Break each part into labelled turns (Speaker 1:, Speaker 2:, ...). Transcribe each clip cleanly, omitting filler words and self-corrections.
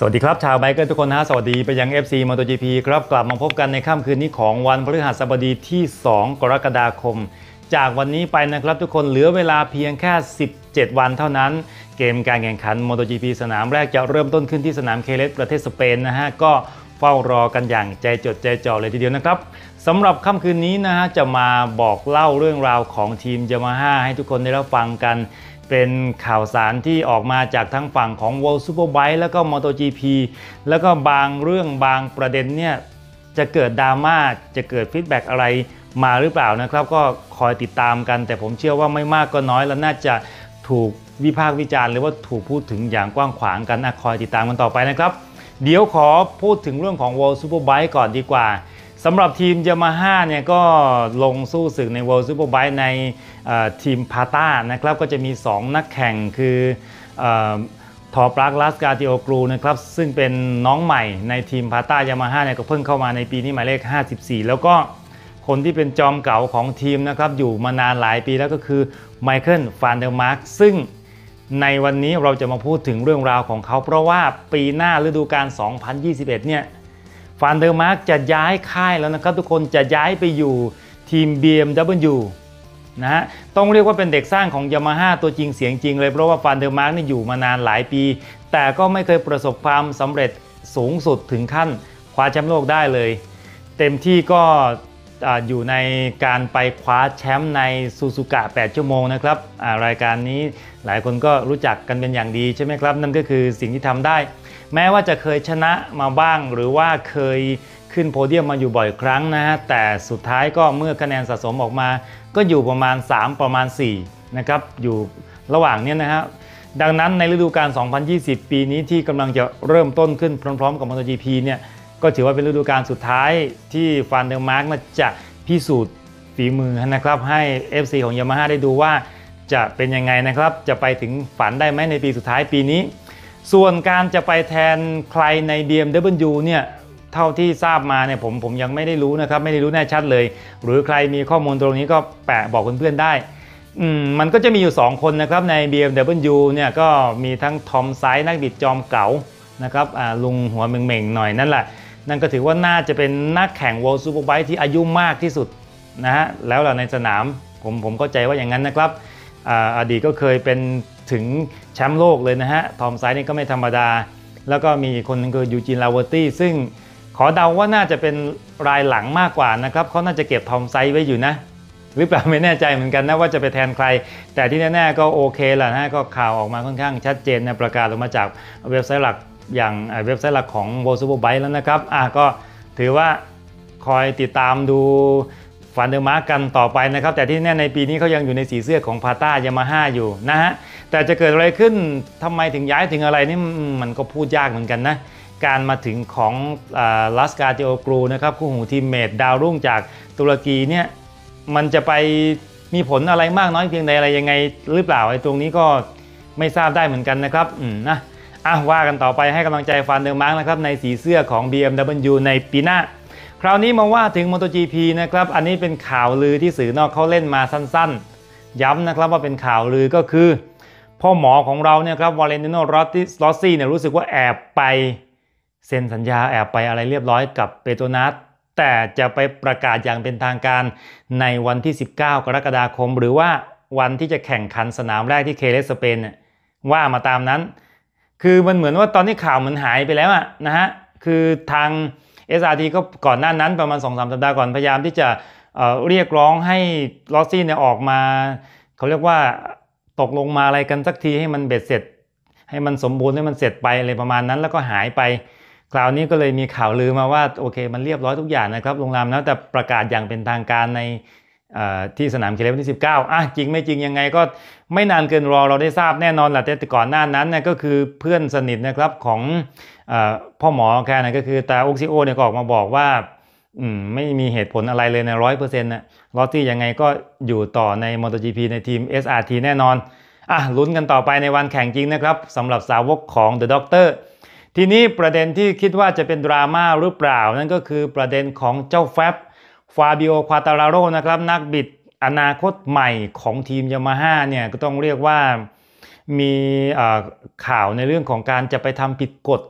Speaker 1: วัสดีครับชาวไบเกอร์ทุกคนนะสวัสดีไปยัง FC MotoGP ครับกลับมาพบกันในค่ำคืนนี้ของวันพฤหัสบดีที่2 กรกฎาคมจากวันนี้ไปนะครับทุกคนเหลือเวลาเพียงแค่17 วันเท่านั้นเกมการแข่งขัน MotoGP สนามแรกจะเริ่มต้นขึ้นที่สนามเคเลสประเทศสเปนนะฮะก็เฝ้ารอกันอย่างใจจดใจจ่อเลยทีเดียวนะครับสำหรับค่ำคืนนี้นะฮะจะมาบอกเล่าเรื่องราวของทีม Yamaha ให้ทุกคนได้รับฟังกันเป็นข่าวสารที่ออกมาจากทั้งฝั่งของ World Superbike แล้วก็ MotoGP แล้วก็บางเรื่องบางประเด็นเนี่ยจะเกิดดราม่าจะเกิดฟีดแบ็กอะไรมาหรือเปล่านะครับก็คอยติดตามกันแต่ผมเชื่อว่าไม่มากก็น้อยแล้วน่าจะถูกวิพากษ์วิจารณ์หรือว่าถูกพูดถึงอย่างกว้างขวางกันคอยติดตามกันต่อไปนะครับเดี๋ยวขอพูดถึงเรื่องของ World Superbike ก่อนดีกว่าสำหรับทีม Yamaha เนี่ยก็ลงสู้ศึกใน World Superbike ในทีมพาต้านะครับก็จะมี2นักแข่งคือทอปรักลัสกาติโอกรูนะครับซึ่งเป็นน้องใหม่ในทีมพาต้ายามาฮ่าเนี่ยก็เพิ่งเข้ามาในปีนี้หมายเลข54แล้วก็คนที่เป็นจอมเก่าของทีมนะครับอยู่มานานหลายปีแล้วก็คือไมเคิลฟานเดอร์มาร์กซึ่งในวันนี้เราจะมาพูดถึงเรื่องราวของเขาเพราะว่าปีหน้าฤดูกาล2021เนี่ยฟานเดอร์มาร์กจะย้ายค่ายแล้วนะครับทุกคนจะย้ายไปอยู่ทีม BMW นะฮะต้องเรียกว่าเป็นเด็กสร้างของ Yamaha ตัวจริงเสียงจริงเลยเพราะว่าฟานเดอร์มาร์กนี่อยู่มานานหลายปีแต่ก็ไม่เคยประสบความสำเร็จสูงสุดถึงขั้นคว้าแชมป์โลกได้เลยเต็มที่ก็อยู่ในการไปคว้าแชมป์ในซูซูกะ8 ชั่วโมงนะครับรายการนี้หลายคนก็รู้จักกันเป็นอย่างดีใช่ไหมครับนั่นก็คือสิ่งที่ทำได้แม้ว่าจะเคยชนะมาบ้างหรือว่าเคยขึ้นโพเดียมมาอยู่บ่อยครั้งนะฮะแต่สุดท้ายก็เมื่อคะแนนสะสมออกมาก็อยู่ประมาณ3ประมาณ4นะครับอยู่ระหว่างนี้นะฮะดังนั้นในฤดูกาล2020 ปีนี้ที่กำลังจะเริ่มต้นขึ้นพร้อมๆกับ MotoGP เนี่ยก็ถือว่าเป็นฤดูกาลสุดท้ายที่ฟานเดอร์มาร์กจะพิสูจน์ฝีมือนะครับให้ FC ของ Yamaha ได้ดูว่าจะเป็นยังไงนะครับจะไปถึงฝันได้ไหมในปีสุดท้ายปีนี้ส่วนการจะไปแทนใครใน BMW เนี่ยเท่าที่ทราบมาเนี่ยผมยังไม่ได้รู้นะครับไม่ได้รู้แน่ชัดเลยหรือใครมีข้อมูลตรงนี้ก็แปะบอกเพื่อนๆได้มันก็จะมีอยู่2คนนะครับใน BMW เนี่ยก็มีทั้งทอมไซด์นักบิดจอมเก๋านะครับลุงหัวเม่งๆหน่อยนั่นแหละนั่นก็ถือว่าน่าจะเป็นนักแข่ง World Superbike ที่อายุมากที่สุดนะฮะแล้วในสนามผมเข้าใจว่าอย่างนั้นนะครับอดีตก็เคยเป็นถึงแชมป์โลกเลยนะฮะทอมไซด์นี่ก็ไม่ธรรมดาแล้วก็มีอีกคนนึงคือยูจินลาเวอร์ตี้ซึ่งขอเดาว่าน่าจะเป็นรายหลังมากกว่านะครับเขาน่าจะเก็บทอมไซด์ไว้อยู่นะหรือเปล่าไม่แน่ใจเหมือนกันนะว่าจะไปแทนใครแต่ที่แน่ๆก็โอเคแหละนะก็ข่าวออกมาค่อนข้างชัดเจนนะประกาศออกมาจากเว็บไซต์หลักอย่างเว็บไซต์หลักของ World Superbike แล้วนะครับก็ถือว่าคอยติดตามดูฟานเดอร์มาร์กกันต่อไปนะครับแต่ที่แน่ในปีนี้เขายังอยู่ในสีเสื้อของพาต้ายามาฮ่าอยู่นะฮะแต่จะเกิดอะไรขึ้นทำไมถึงย้ายถึงอะไรนี่มันก็พูดยากเหมือนกันนะการมาถึงของลัสกาติโอกรูนะครับคู่หูทีมเมทดาวรุ่งจากตุรกีเนี่ยมันจะไปมีผลอะไรมากน้อยเพียงใดอะไรยังไงหรือเปล่าไอ้ตรงนี้ก็ไม่ทราบได้เหมือนกันนะครับนะว่ากันต่อไปให้กำลังใจฟานเดอร์มาร์กนะครับในสีเสื้อของ BMW ในปีหน้าคราวนี้มาว่าถึง MotoGP นะครับอันนี้เป็นข่าวลือที่สื่อนอกเขาเล่นมาสั้นๆย้ำนะครับว่าเป็นข่าวลือก็คือพ่อหมอของเราเนี่ยครับวาเลนติโน รอสซี่เนี่ยรู้สึกว่าแอบไปเซ็นสัญญาแอบไปอะไรเรียบร้อยกับเปโตรนัสแต่จะไปประกาศอย่างเป็นทางการในวันที่19 กรกฎาคมหรือว่าวันที่จะแข่งขันสนามแรกที่เคเลสสเปนเนี่ยว่ามาตามนั้นคือมันเหมือนว่าตอนนี้ข่าวมันหายไปแล้วนะฮะคือทาง SRT ก็ก่อนหน้านั้นประมาณ 2-3 สัปดาห์ก่อนพยายามที่จะเรียกร้องให้ลอสซี่เนี่ยออกมาเขาเรียกว่าตกลงมาอะไรกันสักทีให้มันเบ็ดเสร็จให้มันสมบูรณ์ให้มันเสร็จไปอะไรประมาณนั้นแล้วก็หายไปคราวนี้ก็เลยมีข่าวลือมาว่าโอเคมันเรียบร้อยทุกอย่างนะครับลงนามแล้วแต่ประกาศอย่างเป็นทางการในที่สนามเคเลวันที่19จริงไม่จริงยังไงก็ไม่นานเกินรอเราได้ทราบแน่นอนแหละแต่ก่อนหน้านั้นเนี่ยก็คือเพื่อนสนิทนะครับของพ่อหมอแค่นั้นก็คือตาโอกซิโอเนี่ยก็ออกมาบอกว่าไม่มีเหตุผลอะไรเลยใน 100% นะลอตตี้ยังไงก็อยู่ต่อใน MotoGP ในทีม SRT แน่นอนลุ้นกันต่อไปในวันแข่งจริงนะครับสำหรับสาวกของ The Doctor ทีนี้ประเด็นที่คิดว่าจะเป็นดราม่าหรือเปล่านั่นก็คือประเด็นของเจ้าฟาบิโอ ควาตาราโรนะครับนักบิดอนาคตใหม่ของทีม Yamaha เนี่ยก็ต้องเรียกว่ามีข่าวในเรื่องของการจะไปทำผิดกฎก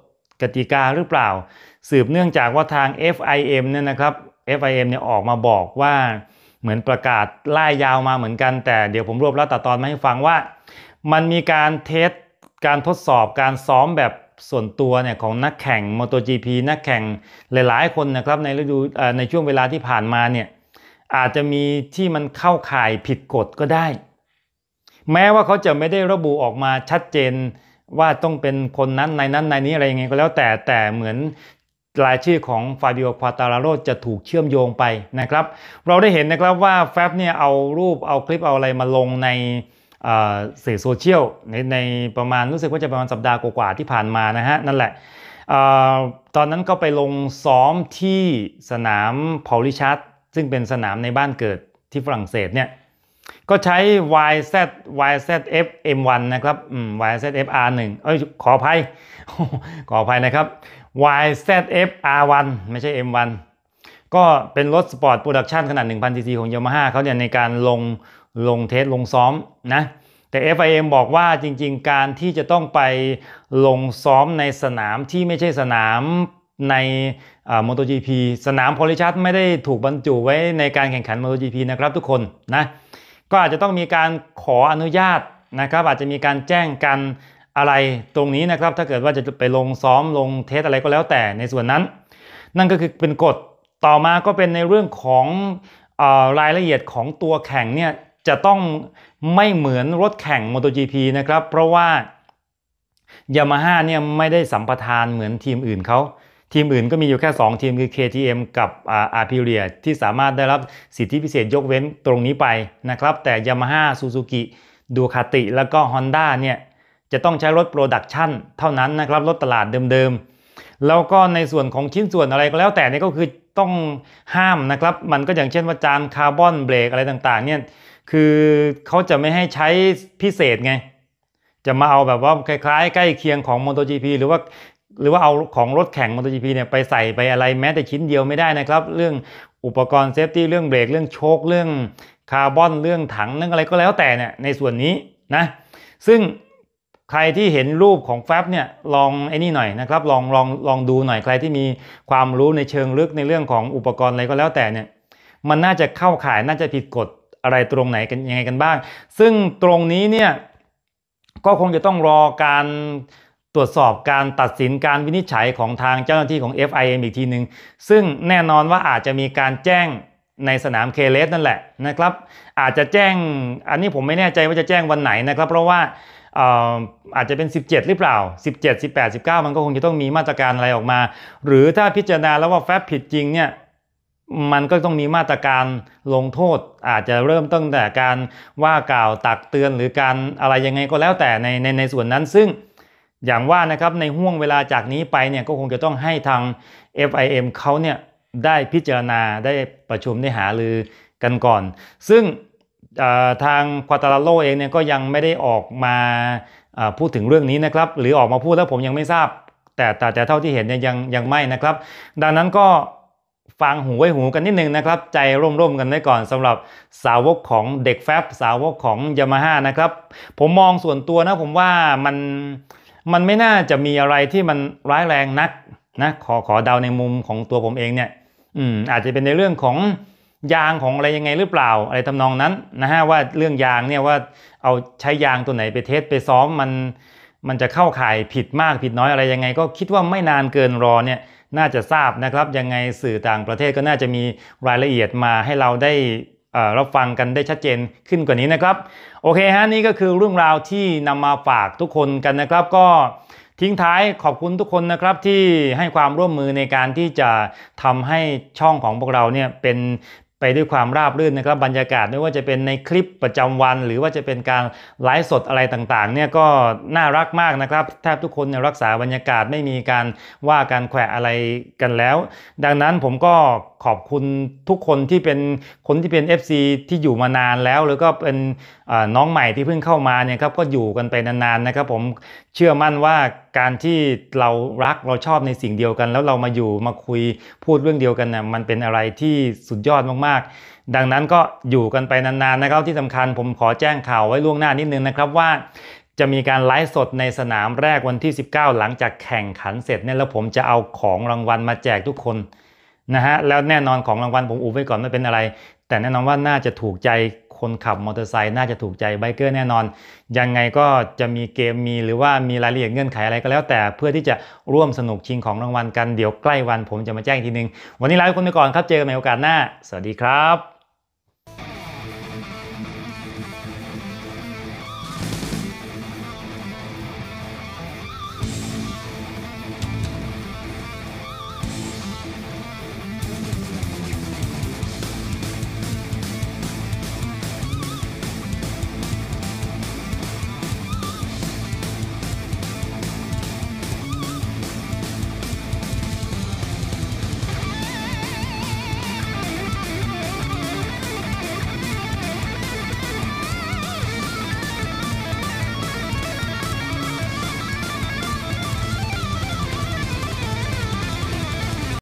Speaker 1: กติกาหรือเปล่าสืบเนื่องจากว่าทาง FIM เนี่ยนะครับ FIM เนี่ยออกมาบอกว่าเหมือนประกาศไล่ยาวมาเหมือนกันแต่เดี๋ยวผมรวบรัดตัดตอนมาให้ฟังว่ามันมีการเทสการทดสอบการซ้อมแบบส่วนตัวเนี่ยของนักแข่ง MotoGP นักแข่งหลายๆคนนะครับในฤดูในช่วงเวลาที่ผ่านมาเนี่ยอาจจะมีที่มันเข้าข่ายผิดกฎก็ได้แม้ว่าเขาจะไม่ได้ระบุออกมาชัดเจนว่าต้องเป็นคนนั้นในนั้นในนี้อะไรยังไงก็แล้วแต่เหมือนรายชื่อของฟาบิโอ ควาตาราโรจะถูกเชื่อมโยงไปนะครับเราได้เห็นนะครับว่าแฟบเนี่ยเอารูปเอาคลิปเอาอะไรมาลงในสื่อโซเชียลในประมาณรู้สึกว่าจะประมาณสัปดาห์กว่าๆที่ผ่านมานะฮะนั่นแหละตอนนั้นก็ไปลงซ้อมที่สนามพอลลิชัดซึ่งเป็นสนามในบ้านเกิดที่ฝรั่งเศสเนี่ยก็ใช้ YZF M1 นะครับYZF R1 ขออภัยนะครับ YZF R1 ไม่ใช่ M1 ก็เป็นรถสปอร์ตโปรดักชันขนาด 1,000 cc ของ Yamaha เขาเนี่ยในการลงเทสลงซ้อมนะแต่ FIM บอกว่าจริงๆการที่จะต้องไปลงซ้อมในสนามที่ไม่ใช่สนามในMotoGP สนามพอลิชัดไม่ได้ถูกบรรจุไว้ในการแข่งขัน MotoGP นะครับทุกคนนะก็อาจจะต้องมีการขออนุญาตนะครับอาจจะมีการแจ้งกันอะไรตรงนี้นะครับถ้าเกิดว่าจะไปลงซ้อมลงเทสอะไรก็แล้วแต่ในส่วนนั้นนั่นก็คือเป็นกฎต่อมาก็เป็นในเรื่องของรายละเอียดของตัวแข่งเนี่ยจะต้องไม่เหมือนรถแข่ง MotoGP นะครับเพราะว่า Yamaha เนี่ยไม่ได้สัมปทานเหมือนทีมอื่นเขาทีมอื่นก็มีอยู่แค่2ทีมคือ KTM กับAprilia ที่สามารถได้รับสิทธิพิเศษยกเว้นตรงนี้ไปนะครับแต่ Yamaha Suzuki Ducati แล้วก็ Honda เนี่ยจะต้องใช้รถโปรดักชันเท่านั้นนะครับรถตลาดเดิมๆแล้วก็ในส่วนของชิ้นส่วนอะไรก็แล้วแต่นี่ก็คือต้องห้ามนะครับมันก็อย่างเช่นว่าจานคาร์บอนเบรกอะไรต่างๆเนี่ยคือเขาจะไม่ให้ใช้พิเศษไงจะมาเอาแบบว่าคล้ายๆใกล้เคียงของ MotoGP หรือว่าเอาของรถแข่ง MotoGP เนี่ยไปใส่ไปอะไรแม้แต่ชิ้นเดียวไม่ได้นะครับเรื่องอุปกรณ์เซฟตี้เรื่องเบรกเรื่องโชคเรื่องคาร์บอนเรื่องถังเรื่องอะไรก็แล้วแต่เนี่ยในส่วนนี้นะซึ่งใครที่เห็นรูปของแฟบเนี่ยลองไอ้นี่หน่อยนะครับลองดูหน่อยใครที่มีความรู้ในเชิงลึกในเรื่องของอุปกรณ์อะไรก็แล้วแต่เนี่ยมันน่าจะเข้าข่ายน่าจะผิดกฎอะไรตรงไหนกันยังไงกันบ้างซึ่งตรงนี้เนี่ยก็คงจะต้องรอการตรวจสอบการตัดสินการวินิจฉัยของทางเจ้าหน้าที่ของ FIM อีกทีหนึ่งซึ่งแน่นอนว่าอาจจะมีการแจ้งในสนามเคเลสนั่นแหละนะครับอาจจะแจ้งอันนี้ผมไม่แน่ใจว่าจะแจ้งวันไหนนะครับเพราะว่าอาจจะเป็น17หรือเปล่า17 18 19มันก็คงจะต้องมีมาตรการอะไรออกมาหรือถ้าพิจารณาแล้วว่าแฟบผิดจริงเนี่ยมันก็ต้องมีมาตรการลงโทษอาจจะเริ่มตั้งแต่การว่ากล่าวตักเตือนหรือการอะไรยังไงก็แล้วแต่ในส่วนนั้นซึ่งอย่างว่านะครับในห่วงเวลาจากนี้ไปเนี่ยก็คงจะต้องให้ทาง FIM เขาเนี่ยได้พิจารณาได้ประชุมได้หารือกันก่อนซึ่งทางควาตาราโลเองเนี่ยก็ยังไม่ได้ออกมาพูดถึงเรื่องนี้นะครับหรือออกมาพูดแล้วผมยังไม่ทราบแต่เท่าที่เห็นเนี่ยยังไม่นะครับดังนั้นก็ฟังหูไว้หูกันนิดนึงนะครับใจร่มๆกันไว้ก่อนสำหรับสาวกของเด็กแฟบสาวกของ Yamaha นะครับผมมองส่วนตัวนะผมว่ามันไม่น่าจะมีอะไรที่มันร้ายแรงนักนะขอเดาในมุมของตัวผมเองเนี่ยอาจจะเป็นในเรื่องของยางของอะไรยังไงหรือเปล่าอะไรทำนองนั้นนะฮะว่าเรื่องยางเนี่ยว่าเอาใช้ยางตัวไหนไปเทสไปซ้อมมันจะเข้าข่ายผิดมากผิดน้อยอะไรยังไงก็คิดว่าไม่นานเกินรอเนี่ยน่าจะทราบนะครับยังไงสื่อต่างประเทศก็น่าจะมีรายละเอียดมาให้เราได้รับฟังกันได้ชัดเจนขึ้นกว่านี้นะครับโอเคฮะนี่ก็คือเรื่องราวที่นำมาฝากทุกคนกันนะครับก็ทิ้งท้ายขอบคุณทุกคนนะครับที่ให้ความร่วมมือในการที่จะทำให้ช่องของพวกเราเนี่ยเป็นไปด้วยความราบรื่นนะครับบรรยากาศไม่ว่าจะเป็นในคลิปประจำวันหรือว่าจะเป็นการไลฟ์สดอะไรต่างๆเนี่ยก็น่ารักมากนะครับแทบทุกคนรักษาบรรยากาศไม่มีการว่าการแขวะอะไรกันแล้วดังนั้นผมก็ขอบคุณทุกคนที่เป็นคนที่เป็น FC ที่อยู่มานานแล้วหรือก็เป็นน้องใหม่ที่เพิ่งเข้ามาเนี่ยครับก็อยู่กันไปนานๆนะครับผมเชื่อมั่นว่าการที่เรารักเราชอบในสิ่งเดียวกันแล้วเรามาอยู่มาคุยพูดเรื่องเดียวกันนะมันเป็นอะไรที่สุดยอดมากๆดังนั้นก็อยู่กันไปนานๆนะครับที่สำคัญผมขอแจ้งข่าวไว้ล่วงหน้านิดนึงนะครับว่าจะมีการไลฟ์สดในสนามแรกวันที่19หลังจากแข่งขันเสร็จเนี่ยแล้วผมจะเอาของรางวัลมาแจกทุกคนนะฮะแล้วแน่นอนของรางวัลผมอุบไว้ก่อนไม่เป็นอะไรแต่แน่นอนว่าน่าจะถูกใจคนขับมอเตอร์ไซค์น่าจะถูกใจไบเกอร์แน่นอนยังไงก็จะมีเกมหรือว่ามีรายละเอียดเงื่อนไขอะไรก็แล้วแต่เพื่อที่จะร่วมสนุกชิงของรางวัลกันเดี๋ยวใกล้วันผมจะมาแจ้งทีนึงวันนี้ลาทุกคนไปก่อนครับเจอกันใหม่โอกาสหน้าสวัสดีครับ